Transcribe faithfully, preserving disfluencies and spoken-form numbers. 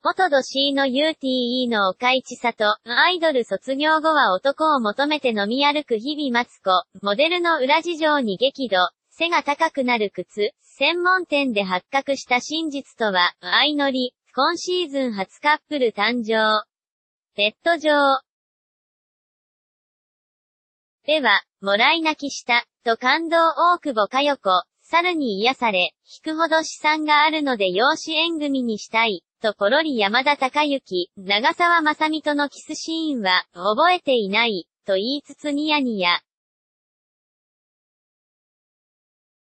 元ドシーの ユーティーイー の岡市里、アイドル卒業後は男を求めて飲み歩く日々マツコ、モデルの裏事情に激怒、背が高くなる靴、専門店で発覚した真実とは、相乗り、今シーズン初カップル誕生。ネット上では、もらい泣きした、と感動大久保佳代子、猿に癒され、引くほど資産があるので養子縁組にしたい、とポロリ山田孝之、長澤まさみとのキスシーンは、覚えていない、と言いつつニヤニヤ。